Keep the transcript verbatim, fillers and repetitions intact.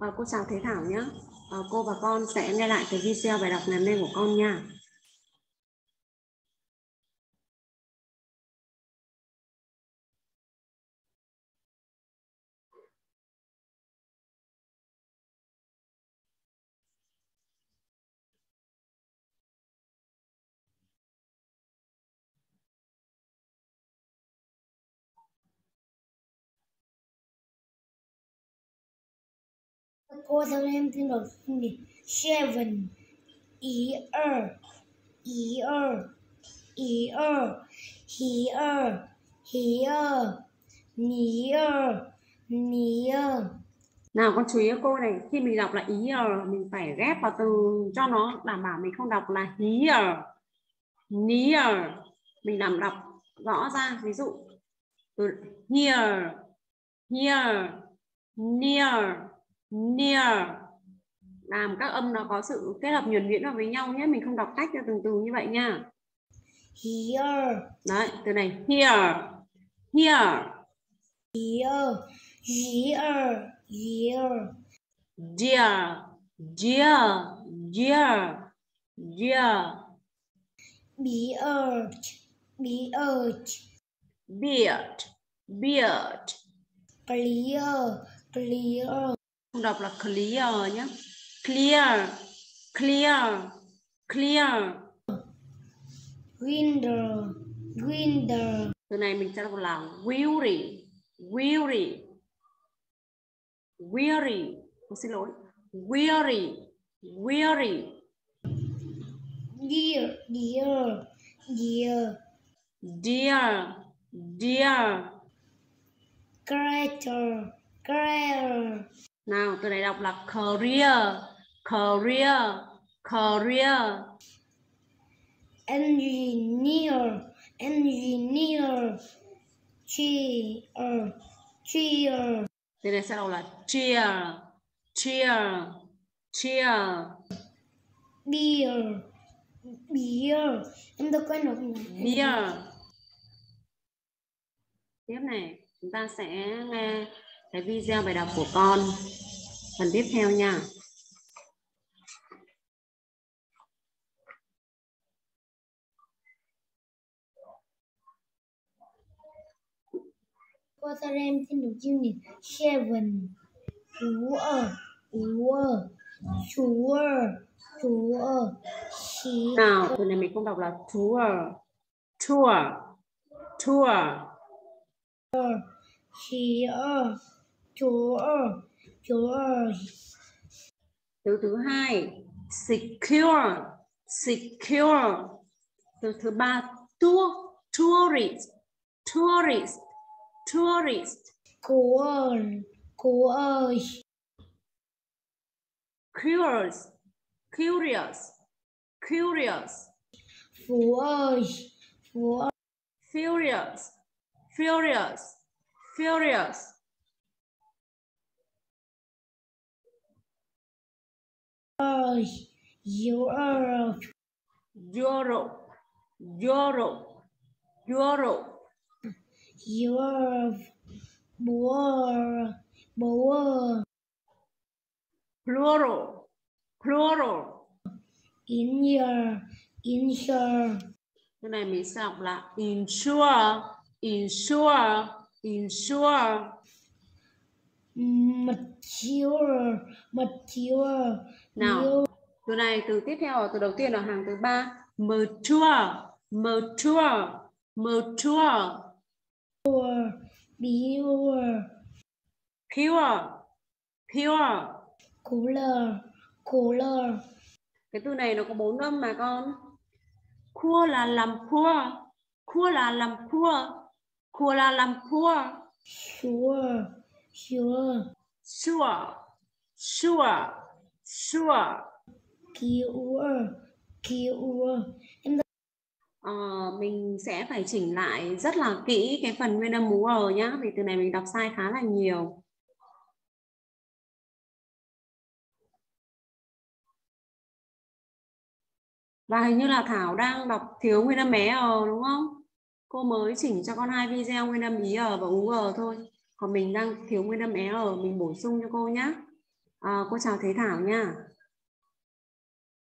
À, cô chào Thế Thảo nhé. À, cô và con sẽ nghe lại cái video bài đọc ngày hôm nay của con nha. Cô theo em tin đầu tiên thì seven ear ear ear here here near near. Nào con chú ý cô này, khi mình đọc là ear mình phải ghép vào từ cho nó đảm bảo mình không đọc là here near, mình làm đọc rõ ra. Ví dụ từ here here near near, làm các âm nó có sự kết hợp nhuần nhuyễn vào với nhau nhé, mình không đọc tách ra từng từ như vậy nha. Here Đấy, từ này here here here here here dear dear dear dear beard beard beard beard, clear clear không đọc là clear nhé, clear clear clear. window window Từ này mình sẽ đọc là weary weary weary, oh, xin lỗi, weary weary dear dear dear dear dear. creator creator Nào từ này đọc là career career career. engineer engineer cheer cheer Từ này sẽ đọc là cheer cheer cheer. beer beer em đâu quen đọc này. Beer. Tiếp này chúng ta sẽ nghe cái video bài đọc của con phần tiếp theo nha. Cô cho em xin được chương trình seven sure sure sure sure she Nào từ này mình không đọc là tour tour tour. here sure sure Từ thứ hai secure secure. Từ thứ ba tour tourist tourist tourist. cool cool Curious curious curious. furious furious Furious furious furious. you are Euro euro euro. you are bored bored Plural plural. in your in your Cái này mình sẽ đọc là insure insure insure. mature mature Nào từ này từ tiếp theo ở từ đầu tiên là hàng thứ ba mature mature mature. pure Pure pure. cooler cooler Cái từ này nó có bốn âm mà con. Cua là làm cua, cua là làm cua, cua là làm cua. sure sure Sure sure sure. cure cure em Ờ, mình sẽ phải chỉnh lại rất là kỹ cái phần nguyên âm mú ở nhá, vì từ này mình đọc sai khá là nhiều. Và hình như là Thảo đang đọc thiếu nguyên âm mé ở đúng không? Cô mới chỉnh cho con hai video nguyên âm ý ở và ú ở thôi. Còn mình đang thiếu nguyên âm é ở, mình bổ sung cho cô nhé. À, cô chào Thế Thảo nha.